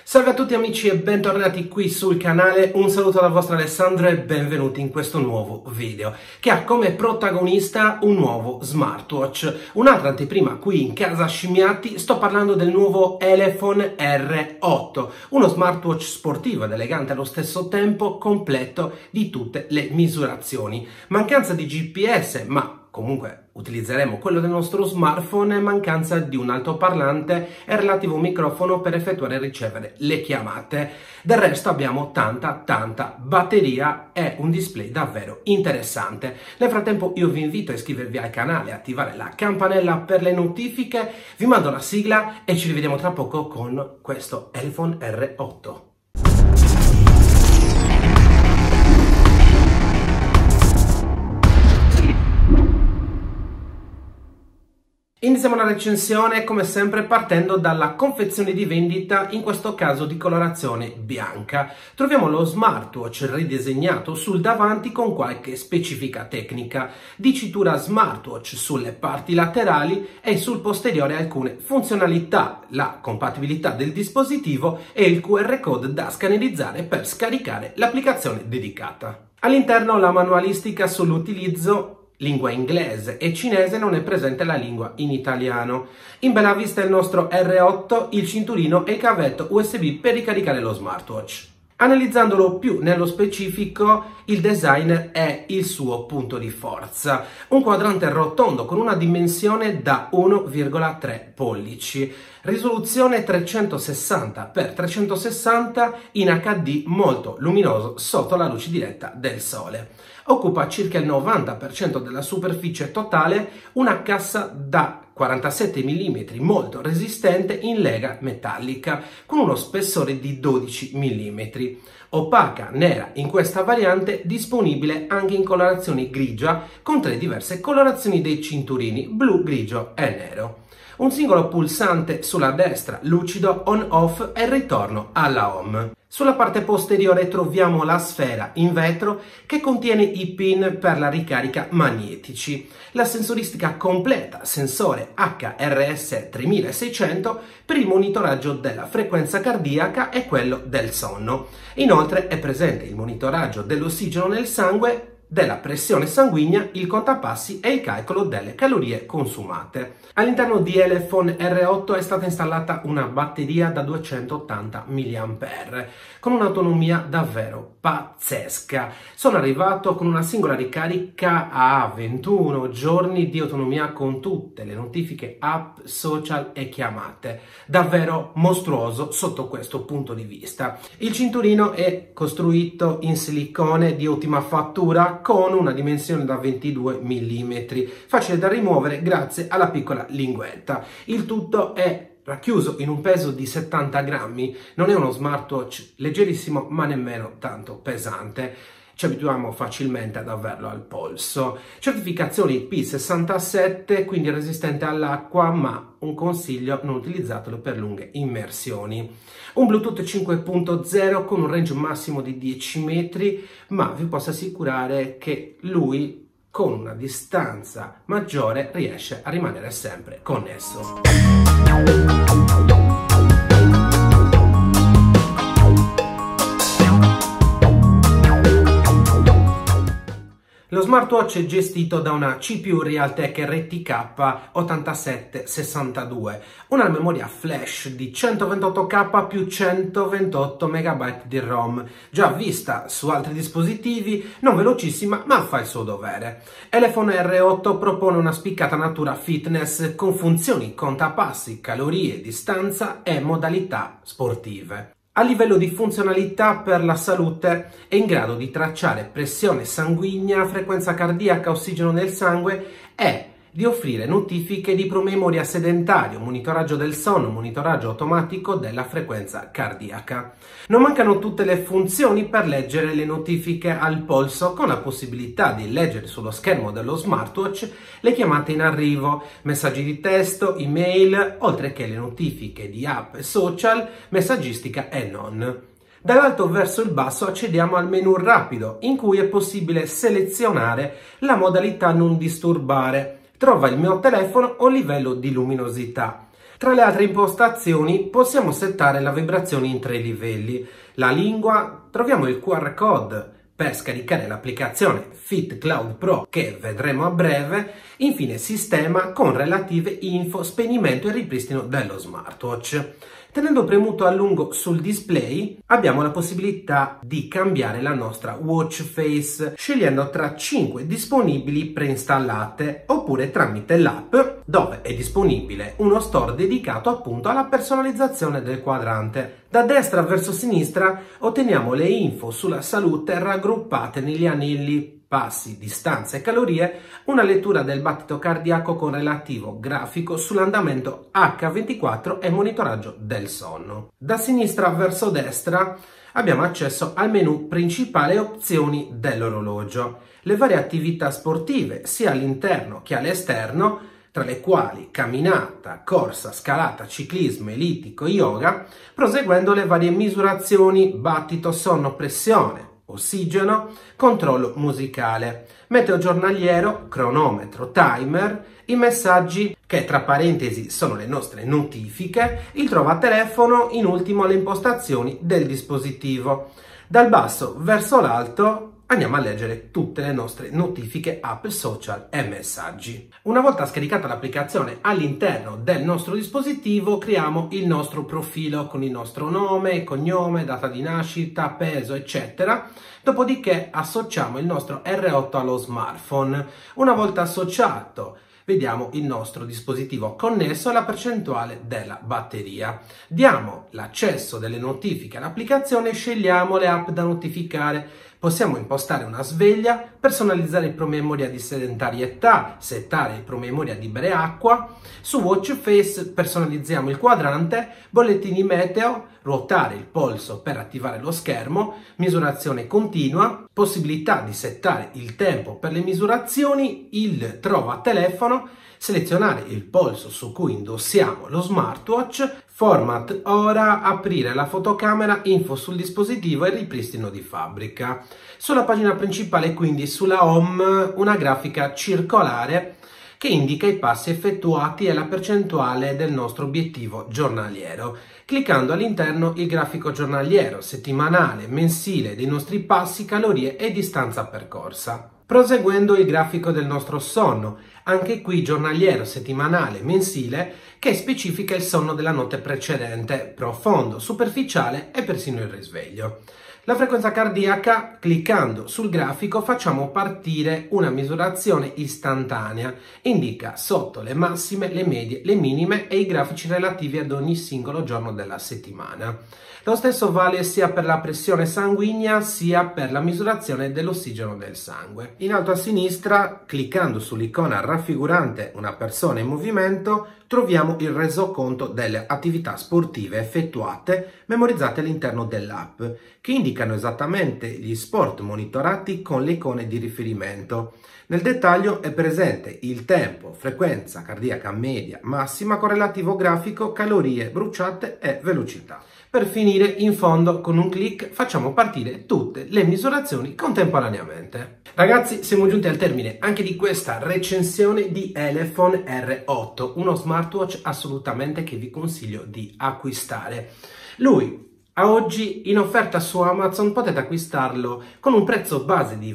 Salve a tutti amici e bentornati qui sul canale, un saluto dal vostro Alessandro e benvenuti in questo nuovo video che ha come protagonista un nuovo smartwatch. Un'altra anteprima qui in casa Scimmiatti, sto parlando del nuovo Elefone R8, uno smartwatch sportivo ed elegante allo stesso tempo, completo di tutte le misurazioni. Mancanza di GPS, ma comunque utilizzeremo quello del nostro smartphone, mancanza di un altoparlante e relativo microfono per effettuare e ricevere le chiamate. Del resto abbiamo tanta batteria e un display davvero interessante. Nel frattempo io vi invito a iscrivervi al canale, attivare la campanella per le notifiche, vi mando la sigla e ci rivediamo tra poco con questo Elefone R8. Iniziamo la recensione come sempre partendo dalla confezione di vendita, in questo caso di colorazione bianca. Troviamo lo smartwatch ridisegnato sul davanti con qualche specifica tecnica, dicitura smartwatch sulle parti laterali e sul posteriore alcune funzionalità, la compatibilità del dispositivo e il QR code da scannerizzare per scaricare l'applicazione dedicata. All'interno la manualistica sull'utilizzo lingua inglese e cinese, non è presente la lingua in italiano. In bella vista il nostro R8, il cinturino e il cavetto USB per ricaricare lo smartwatch. Analizzandolo più nello specifico, il design è il suo punto di forza. Un quadrante rotondo con una dimensione da 1,3 pollici, risoluzione 360x360 in HD molto luminoso sotto la luce diretta del sole. Occupa circa il 90% della superficie totale, una cassa da 47 mm molto resistente in lega metallica con uno spessore di 12 mm. Opaca, nera in questa variante, disponibile anche in colorazione grigia con 3 diverse colorazioni dei cinturini, blu, grigio e nero. Un singolo pulsante sulla destra, lucido, on-off e il ritorno alla home. Sulla parte posteriore troviamo la sfera in vetro che contiene i pin per la ricarica magnetici. La sensoristica completa, sensore HRS 3600 per il monitoraggio della frequenza cardiaca e quello del sonno. Inoltre è presente il monitoraggio dell'ossigeno nel sangue, della pressione sanguigna, il contapassi e il calcolo delle calorie consumate. All'interno di Elefone R8 è stata installata una batteria da 280 mAh con un'autonomia davvero pazzesca. Sono arrivato con una singola ricarica a 21 giorni di autonomia con tutte le notifiche, app, social e chiamate. Davvero mostruoso sotto questo punto di vista. Il cinturino è costruito in silicone di ottima fattura con una dimensione da 22 mm, facile da rimuovere grazie alla piccola linguetta. Il tutto è racchiuso in un peso di 70 grammi, non è uno smartwatch leggerissimo ma nemmeno tanto pesante. Ci abituiamo facilmente ad averlo al polso. Certificazione IP67, quindi resistente all'acqua, ma un consiglio: non utilizzatelo per lunghe immersioni. Un Bluetooth 5.0 con un range massimo di 10 metri, ma vi posso assicurare che lui con una distanza maggiore riesce a rimanere sempre connesso. Lo smartwatch è gestito da una CPU Realtek RTK 8762, una memoria flash di 128K più 128 MB di ROM, già vista su altri dispositivi, non velocissima ma fa il suo dovere. Elefone R8 propone una spiccata natura fitness con funzioni contapassi, calorie, distanza e modalità sportive. A livello di funzionalità per la salute è in grado di tracciare pressione sanguigna, frequenza cardiaca, ossigeno nel sangue e di offrire notifiche di promemoria sedentario, monitoraggio del sonno, monitoraggio automatico della frequenza cardiaca. Non mancano tutte le funzioni per leggere le notifiche al polso, con la possibilità di leggere sullo schermo dello smartwatch le chiamate in arrivo, messaggi di testo, email, oltre che le notifiche di app e social, messaggistica e non. Dall'alto verso il basso accediamo al menu rapido, in cui è possibile selezionare la modalità non disturbare. Trova il mio telefono o livello di luminosità. Tra le altre impostazioni possiamo settare la vibrazione in 3 livelli. La lingua, troviamo il QR code per scaricare l'applicazione Fit Cloud Pro che vedremo a breve, infine sistema con relative info, spegnimento e ripristino dello smartwatch. Tenendo premuto a lungo sul display abbiamo la possibilità di cambiare la nostra watch face scegliendo tra 5 disponibili preinstallate oppure tramite l'app dove è disponibile uno store dedicato appunto alla personalizzazione del quadrante. Da destra verso sinistra otteniamo le info sulla salute raggruppate negli anelli, passi, distanze e calorie, una lettura del battito cardiaco con relativo grafico sull'andamento H24 e monitoraggio del sonno. Da sinistra verso destra abbiamo accesso al menu principale e opzioni dell'orologio, le varie attività sportive sia all'interno che all'esterno, tra le quali camminata, corsa, scalata, ciclismo, ellittico, yoga, proseguendo le varie misurazioni, battito, sonno, pressione, ossigeno, controllo musicale, meteo giornaliero, cronometro, timer, i messaggi che tra parentesi sono le nostre notifiche, il trova telefono, in ultimo le impostazioni del dispositivo. Dal basso verso l'alto andiamo a leggere tutte le nostre notifiche, app, social e messaggi. Una volta scaricata l'applicazione all'interno del nostro dispositivo, creiamo il nostro profilo con il nostro nome, cognome, data di nascita, peso, eccetera. Dopodiché associamo il nostro R8 allo smartphone. Una volta associato, vediamo il nostro dispositivo connesso alla percentuale della batteria. Diamo l'accesso delle notifiche all'applicazione e scegliamo le app da notificare. Possiamo impostare una sveglia, personalizzare il promemoria di sedentarietà, settare il promemoria di bere acqua. Su Watch Face personalizziamo il quadrante, bollettini meteo, ruotare il polso per attivare lo schermo, misurazione continua, possibilità di settare il tempo per le misurazioni, il trova telefono, selezionare il polso su cui indossiamo lo smartwatch, format ora, aprire la fotocamera, info sul dispositivo e ripristino di fabbrica. Sulla pagina principale, quindi sulla home, una grafica circolare che indica i passi effettuati e la percentuale del nostro obiettivo giornaliero. Cliccando all'interno il grafico giornaliero, settimanale, mensile dei nostri passi, calorie e distanza percorsa. Proseguendo il grafico del nostro sonno, anche qui giornaliero, settimanale, mensile, che specifica il sonno della notte precedente, profondo, superficiale e persino il risveglio. La frequenza cardiaca, cliccando sul grafico facciamo partire una misurazione istantanea, indica sotto le massime, le medie, le minime e i grafici relativi ad ogni singolo giorno della settimana. Lo stesso vale sia per la pressione sanguigna sia per la misurazione dell'ossigeno del sangue. In alto a sinistra, cliccando sull'icona raffigurante una persona in movimento, troviamo il resoconto delle attività sportive effettuate memorizzate all'interno dell'app, che indicano esattamente gli sport monitorati con le icone di riferimento. Nel dettaglio è presente il tempo, frequenza cardiaca media, massima con relativo grafico, calorie bruciate e velocità. Per finire, in fondo, con un clic facciamo partire tutte le misurazioni contemporaneamente. Ragazzi, siamo giunti al termine anche di questa recensione di Elefone R8, uno smartwatch assolutamente che vi consiglio di acquistare. Lui a oggi in offerta su Amazon potete acquistarlo con un prezzo base di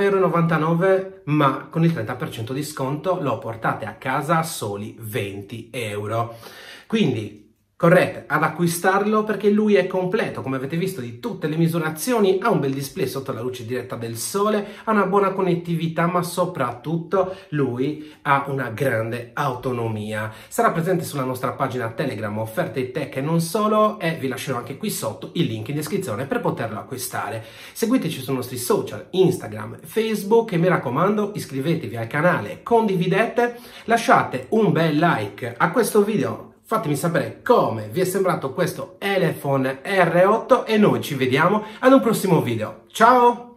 29,99 €, ma con il 30% di sconto lo portate a casa a soli 20 €. Quindi correte ad acquistarlo perché lui è completo, come avete visto, di tutte le misurazioni, ha un bel display sotto la luce diretta del sole, ha una buona connettività, ma soprattutto lui ha una grande autonomia. Sarà presente sulla nostra pagina Telegram Offerte Tech e non solo, e vi lascerò anche qui sotto il link in descrizione per poterlo acquistare. Seguiteci sui nostri social, Instagram, Facebook e mi raccomando iscrivetevi al canale, condividete, lasciate un bel like a questo video. Fatemi sapere come vi è sembrato questo Elefone R8 e noi ci vediamo ad un prossimo video. Ciao!